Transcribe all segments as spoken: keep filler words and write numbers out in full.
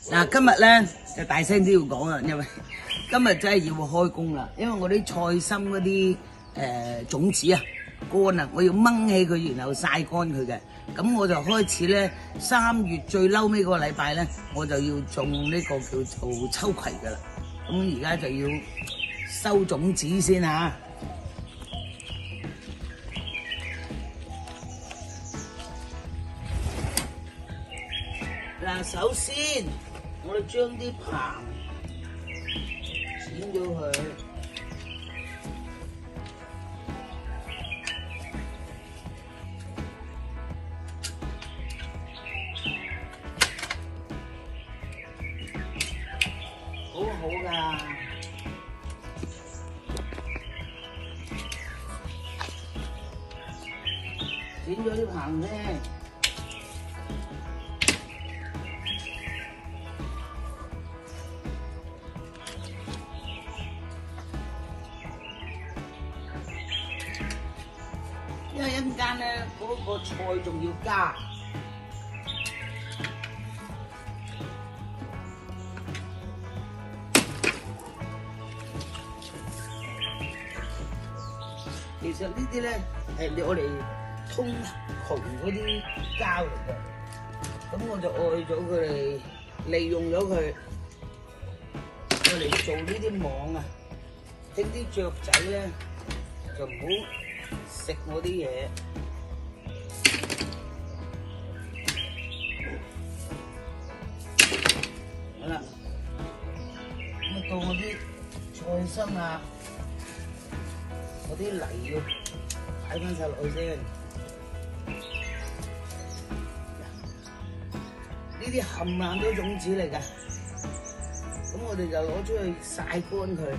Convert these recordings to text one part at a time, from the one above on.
嗱，今日咧就大聲啲要講啦，因為今日真係要開工啦，因為我啲菜心嗰啲誒種子啊乾啊，我要掹起佢，然後曬乾佢嘅。咁我就開始咧，三月最嬲尾嗰個禮拜咧，我就要種呢個叫做秋葵噶啦。咁而家就要收種子先嚇。嗱，首先我哋將啲棚剪咗佢，好好㗎。剪咗啲棚先。因為一陣間咧，嗰個菜仲要加，其實呢啲咧係我哋通渠嗰啲膠嚟嘅，咁我就愛咗佢哋，利用咗佢，我嚟做呢啲網啊，整啲雀仔咧就唔好食我啲嘢，好啦，咁到我啲菜心啊，我啲泥要擺翻晒落去先。呢啲冚唪唥都種子嚟㗎，咁我哋就攞出去曬乾佢。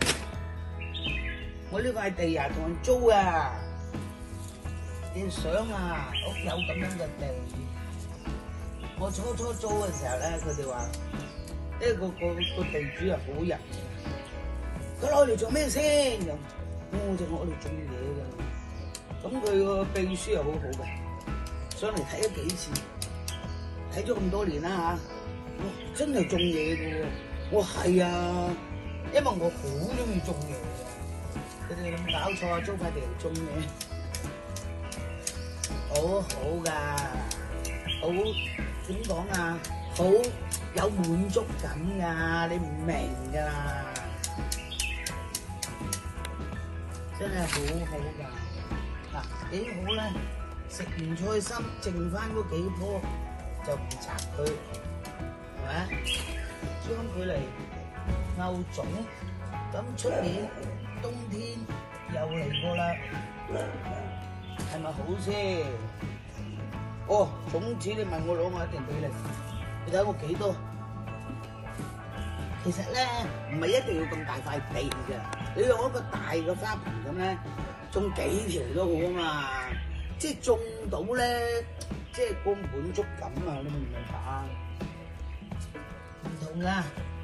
我呢塊地啊，同人租啊，你想啊，屋有咁樣嘅地。我初初租嘅時候咧，佢哋話，呢個個個地主係好人，佢攞嚟做咩先？咁我就攞嚟種嘢㗎。咁佢個秘書又好好嘅，上嚟睇咗幾次，睇咗咁多年啦嚇，哇！真係種嘢㗎喎。我係啊，因為我好中意種嘢。佢哋有冇搞錯啊？租塊地嚟種嘢，好好㗎，好點講啊？好有滿足感㗎，你唔明㗎啦，真係好好㗎。嗱，幾好咧！食完菜心，剩翻嗰幾棵就唔摘佢，係咪？將佢嚟摳種，咁出年冬天又嚟過啦，係咪好先？哦，種子你問我攞，我一定俾你。你睇我幾多？其實咧，唔係一定要咁大塊地嘅，你用一個大嘅花盆咁咧，種幾條都好啊嘛。即係種到咧，即係個滿足感啊！你明唔明白啊？唔同㗎。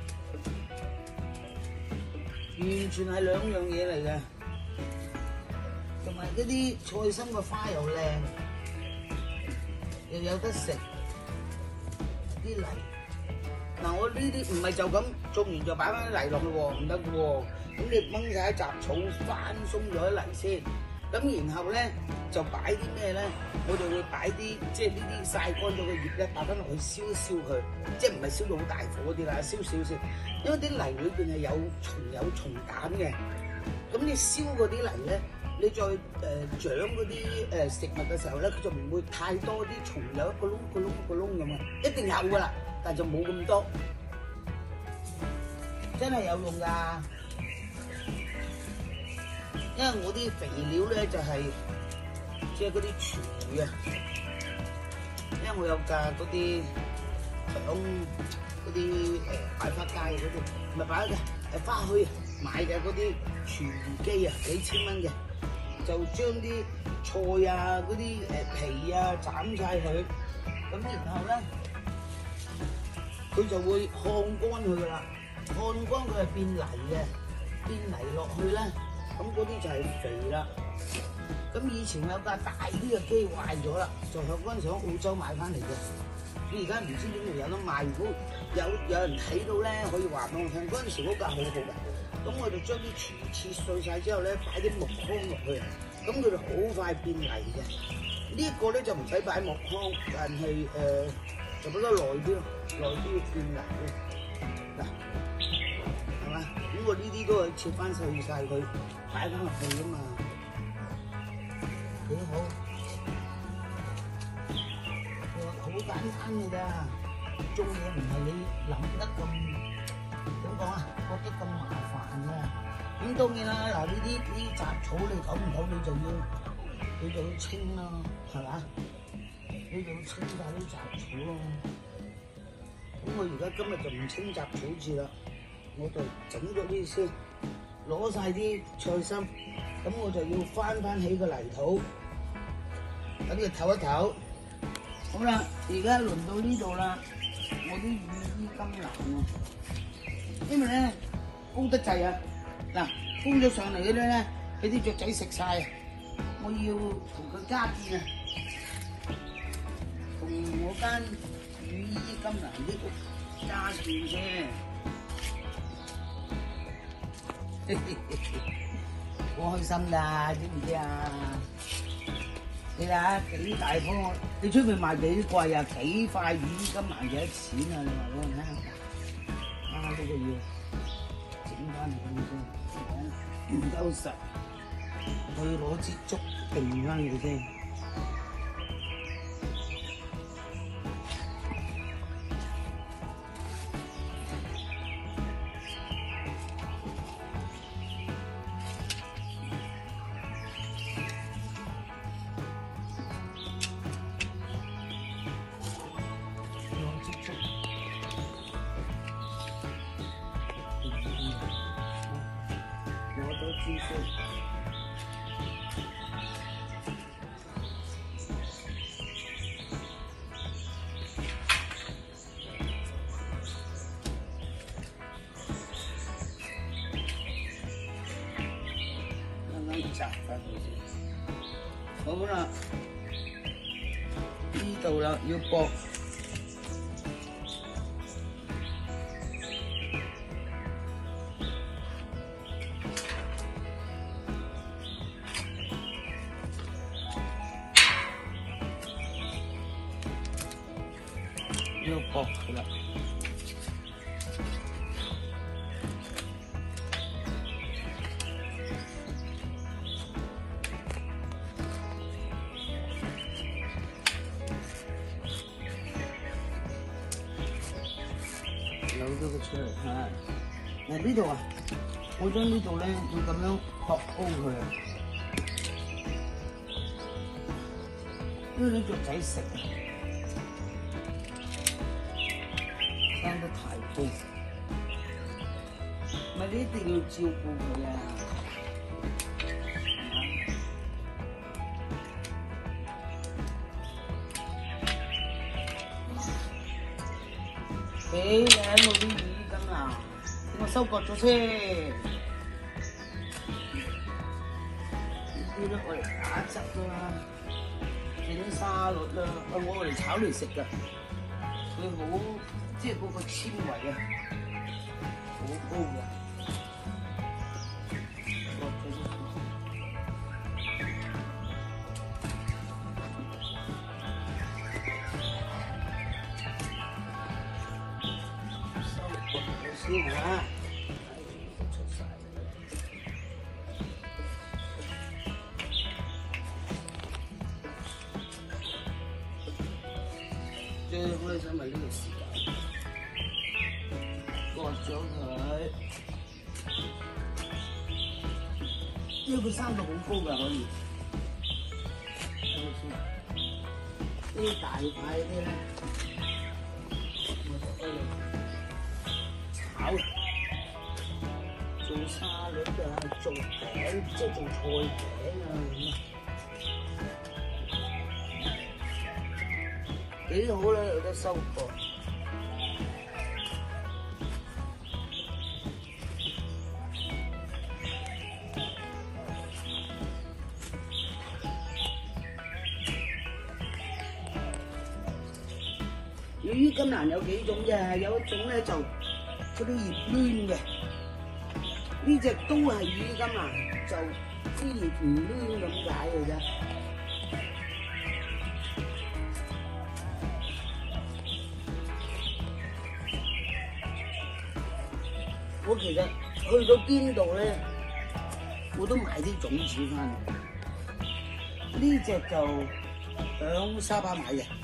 完全係兩樣嘢嚟嘅，同埋嗰啲菜心個花又靚，又有得食啲泥。嗱，我呢啲唔係就咁種完就擺翻啲泥落去喎，唔得嘅喎。咁你掹晒啲雜草，翻鬆咗啲泥先。咁然後咧就擺啲咩咧？我哋會擺啲即係呢啲曬乾咗嘅葉咧，擺翻落去燒一燒佢，即係唔係燒到好大火嗰啲啦，燒少少。因為啲泥裏邊係有蟲有蟲蛋嘅，咁你燒嗰啲泥咧，你再誒、呃、長嗰啲誒食物嘅時候咧，佢就唔會太多啲蟲有一個窿一個窿一個窿咁啊，一定有噶啦，但係就冇咁多，真係有用㗎。因為我啲肥料咧就係即係嗰啲廚啊，因為我有架嗰啲響嗰啲誒擺花街嗰啲，唔係擺嘅係花墟買嘅嗰啲廚餘機啊，幾千蚊嘅，就將啲菜啊嗰啲誒皮啊斬晒佢，咁然後咧佢就會烘乾佢噶啦，烘乾佢係變泥嘅，變泥落去咧。咁嗰啲就係肥啦。咁以前有架大啲嘅機壞咗啦，就喺嗰陣時喺澳洲買翻嚟嘅。 你而家唔知點會有得賣，如果有有人睇到咧，可以話俾我聽。嗰陣時嗰架好好嘅，咁我哋將啲柱切碎晒之後咧，擺啲木糠落去，咁佢哋好快變泥嘅。呢一個咧就唔使擺木糠，但係誒、呃、就比較耐啲咯，耐啲變泥嘅。嗱，係嘛？咁我呢啲都係切翻細晒佢，擺翻落去㗎嘛，幾好。好簡單嘅咋，做嘢唔係你諗得咁點講啊，覺得咁麻煩嘅。咁當然啦，嗱呢啲呢啲雜草你久唔久你就要你就要清咯，係嘛？你就要清晒啲雜草咯。咁我而家今日就唔清雜草住啦，我就整咗啲先，攞晒啲菜心，咁我就要翻翻起個泥土，等佢唞一唞。好啦，而家輪到呢度啦，我啲羽衣甘藍啊，因為咧高得滯啊，嗱高咗上嚟嗰啲咧，俾啲雀仔食晒啊，我要同佢加建啊，同我間羽衣甘藍啲屋加建先，好開心㗎，知唔知啊？你睇下幾大棵，你出面賣幾貴啊？幾塊羽衣甘藍幾多錢啊？你話俾我聽啊！呢個要整翻佢先，唔夠實，我要攞支竹定翻佢先。知識。啱啱摘翻佢先。好啦，呢度啦，要駁。要駁佢啦，扭咗佢出嚟嚇。嗱呢度啊，我將呢度咧要咁樣駁高佢啊，因為啲雀仔食啊。生得太高，咪你一定要照顧佢啊！幾靚喎啲羽衣甘藍，我收割咗先。呢啲咧我嚟打汁啦，整沙律啦，我嚟炒嚟食㗎，佢好。即係嗰個纖維啊，好高嘅。收割咗先嚇，出晒啦。最開心係呢個時間。割咗佢，因為佢生到好高㗎，可以。睇下先，呢大塊啲咧，我就愛嚟炒，做沙律啊，做餅，即係做菜餅啊咁啊，幾好啦，有得收穫。呢魚甘藍有幾種嘅，有一種咧就嗰啲葉攣嘅，呢隻都係魚甘藍，就啲葉唔攣咁解嘅啫。我其實去到邊度咧，我都買啲種子翻嚟。呢隻就響沙巴買嘅。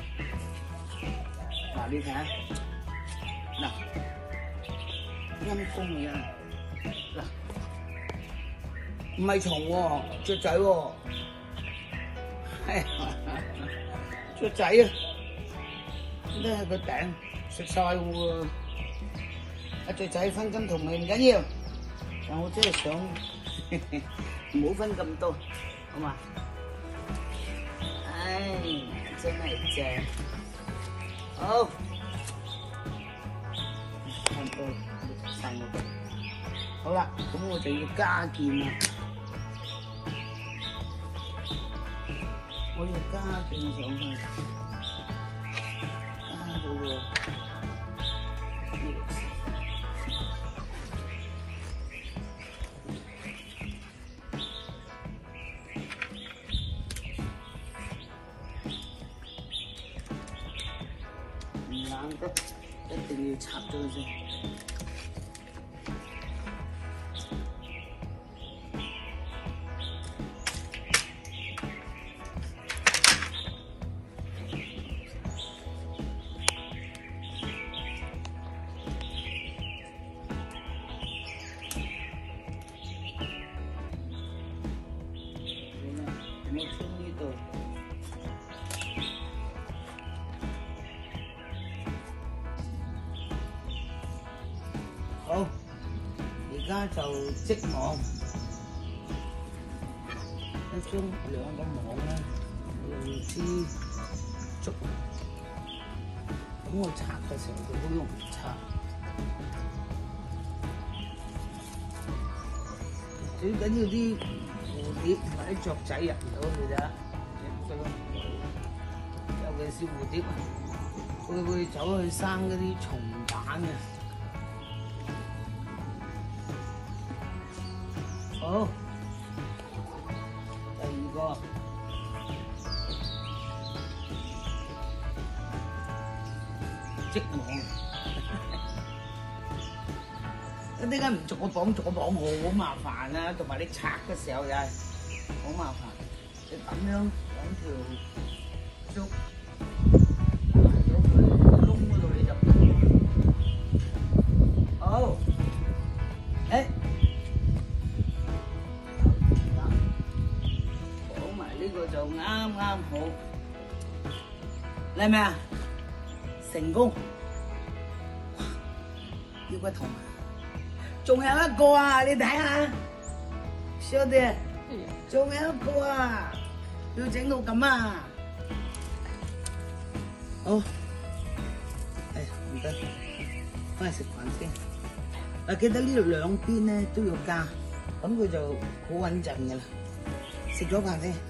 嗱，你睇下，嗱，陰公啊！嗱，唔係蟲喎，雀仔喎，係雀仔啊！呢係個頂食晒喎。阿雀仔分金同味唔緊要，但我真係想唔好分咁多，好嘛？唉，真係正，好，差唔多晒我。好啦，咁我就要加件啦，我要加件上去，加到喎。硬得一定要插咗佢先。好啦，我穿呢度。好，而家就織網，一張兩個網咧，用支竹，咁我拆嘅時候就好容易拆。最緊要啲蝴蝶或者雀仔入唔到去咋，尤其是蝴蝶，佢會走去生嗰啲蟲蛋嘅。好，第二個織網，咁點解唔逐個綁逐個綁？好麻煩啊，同埋你拆嘅時候又係好麻煩。你咁樣揾條竹埋咗佢窿嗰度你就好，誒。呢個就啱啱好，嚟未啊？成功！腰骨痛啊！仲有一個啊，你睇下，小弟，仲有一個啊，要整到咁啊！好，哎呀唔得，翻去食飯先。嗱，記得呢度兩邊咧都要加，咁佢就好穩陣㗎啦。食咗飯先。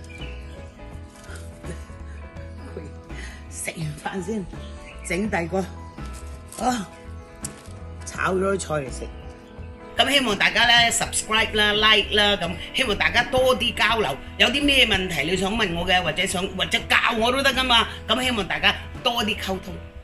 食完飯先，整第二個，啊，炒咗啲菜嚟食。咁希望大家咧 subscribe 啦、like 啦，咁希望大家多啲交流。有啲咩問題你想問我嘅，或者想或者教我都得噶嘛。咁希望大家多啲溝通。